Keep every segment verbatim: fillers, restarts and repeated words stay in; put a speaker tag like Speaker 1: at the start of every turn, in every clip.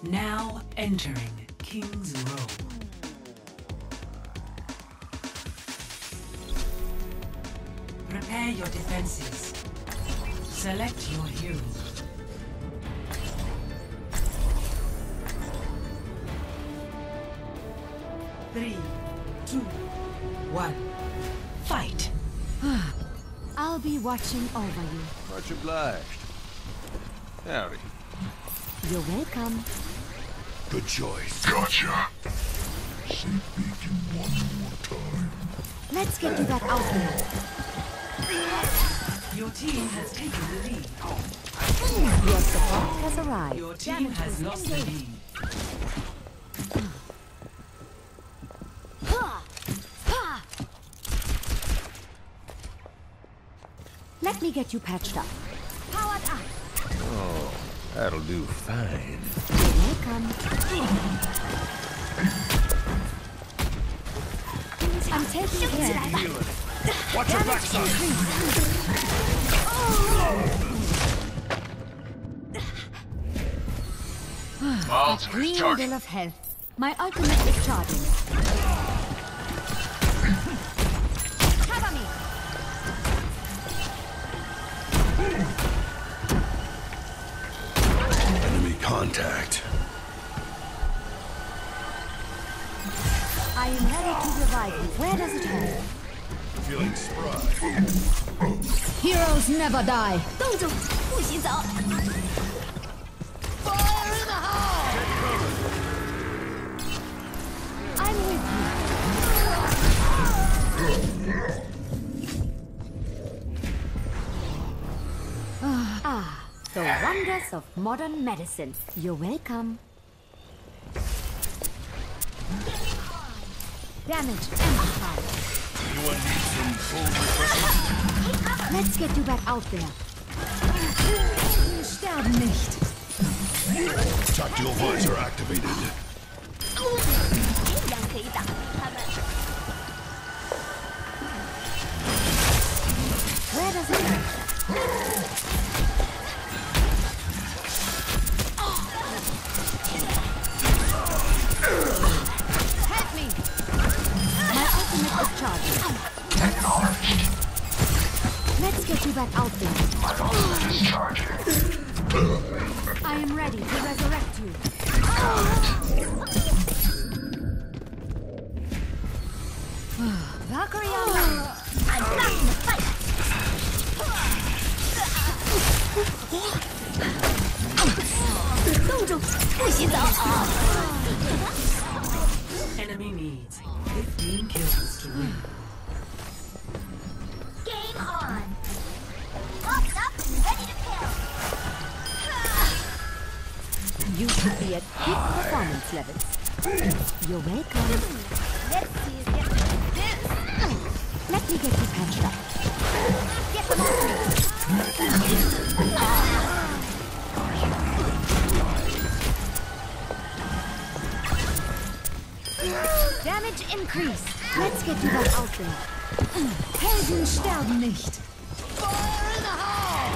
Speaker 1: Now entering King's Row. Prepare your defenses. Select your hero. Three, two, one, fight!
Speaker 2: I'll be watching over you.
Speaker 3: Much obliged. Howdy.
Speaker 2: You're welcome.
Speaker 3: Good choice.
Speaker 4: Gotcha. See beacon one more time.
Speaker 2: Let's get you back out there.
Speaker 1: Your team has taken the lead.
Speaker 2: Your support has arrived.
Speaker 1: Your team has lost the lead.
Speaker 2: Let me get you patched up. Powered up.
Speaker 3: Oh, that'll do fine.
Speaker 2: You're welcome. I'm taking care.
Speaker 3: Watch your backside.
Speaker 2: Green bill of health. My ultimate is charging. Cover me.
Speaker 3: Enemy contact.
Speaker 2: I am ready to revive you. Where does it hurt?
Speaker 3: Feeling spry.
Speaker 2: Heroes never die.
Speaker 5: 洞主，不许走！
Speaker 2: I'm with you. Ah, the wonders of modern medicine. You're welcome. Damage amplified.
Speaker 3: Anyone need some full refreshment?
Speaker 2: Let's get you back out there. Sterben nicht.
Speaker 3: Tactical visor activated.
Speaker 5: 这样可以打败他们。
Speaker 2: Where does it hurt? Help me! My ultimate is charging.
Speaker 4: Acknowledged.
Speaker 2: Let's get you back out there.
Speaker 4: My ultimate is charging.
Speaker 2: I am ready to resurrect you. Valkyrie online.
Speaker 5: I'm back in the fight.
Speaker 1: Enemy needs fifteen kills to win.
Speaker 5: Game on. Locked up and ready to kill.
Speaker 2: You should be at peak performance levels. You're welcome.
Speaker 5: Let's see you get this.
Speaker 2: Let me get you patched up.
Speaker 5: Get them off me.
Speaker 2: Damage increase. Let's get you back out there. Helden sterben nicht. Fire in the hole!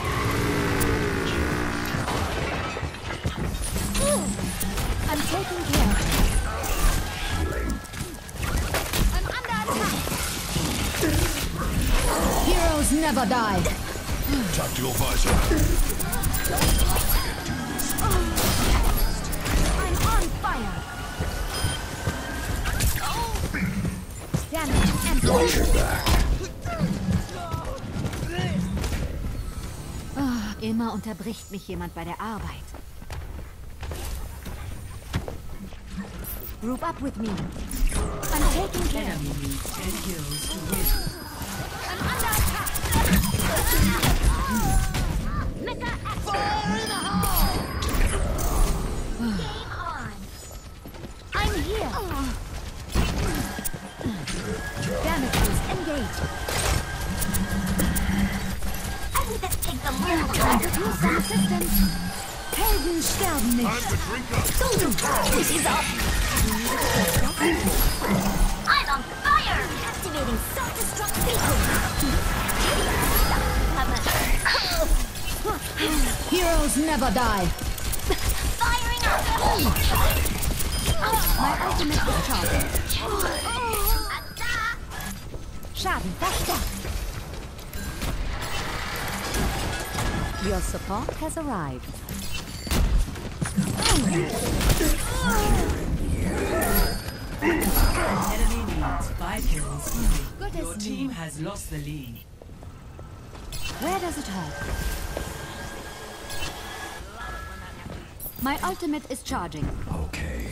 Speaker 2: I'm taking care. I'm under attack. Heroes never die.
Speaker 3: Tactical visor.
Speaker 2: I'm on fire. Damage and
Speaker 3: Watch your back.
Speaker 2: Ah, immer unterbricht mich jemand bei der Arbeit. Group up with me. I'm taking care.
Speaker 1: Enemy needs ten kills to win.
Speaker 2: I'm under attack.
Speaker 5: Mega action.
Speaker 2: Fire in the hole!
Speaker 5: Game on.
Speaker 2: I'm here. Damages engaged.
Speaker 5: I think let's take them more.
Speaker 2: Time to do some assistance. Helden sterben nicht.
Speaker 5: 不许走！ I'm on fire. Activating self-destruct sequence.他们
Speaker 2: Heroes never die.
Speaker 5: firing
Speaker 2: My ultimate is charging. Schaden verstärkt. Your support has arrived.
Speaker 1: Enemy needs five kills.
Speaker 2: Good
Speaker 1: Your
Speaker 2: as
Speaker 1: team
Speaker 2: new.
Speaker 1: has lost the lead.
Speaker 2: Where does it hurt? My ultimate is charging.
Speaker 4: Okay.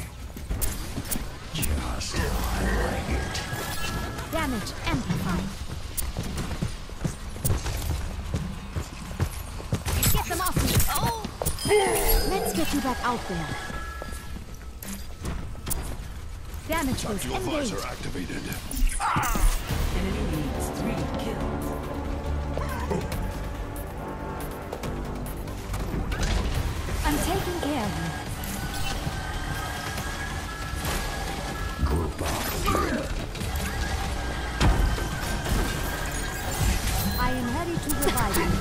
Speaker 4: Just like it.
Speaker 2: Damage amplified. Get them off me. Oh! Let's get you back out there. Damage boost
Speaker 3: Tactical
Speaker 2: engaged.
Speaker 3: visor activated.
Speaker 1: Enemy needs three kills.
Speaker 2: I'm taking care of you.
Speaker 4: Group up here.
Speaker 2: I am ready to revive you.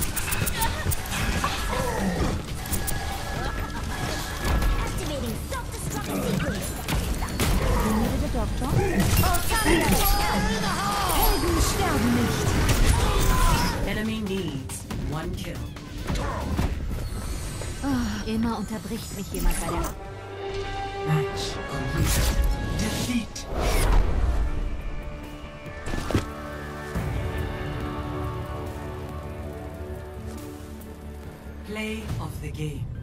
Speaker 5: Activating self-destruct sequence.
Speaker 2: You needed a doctor? Helden sterben nicht.
Speaker 1: Enemy needs one kill.
Speaker 2: Ah, immer unterbricht mich jemand bei der...
Speaker 1: Match complete. Defeat. Play of the game.